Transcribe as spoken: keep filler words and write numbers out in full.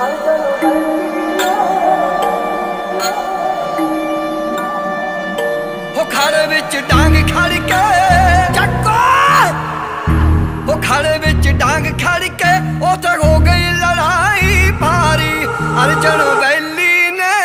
हो खड़े विच डांग खड़ के चक्को, हो खड़े विच डांग खड़ के उते हो गई लड़ाई भारी। अर्जन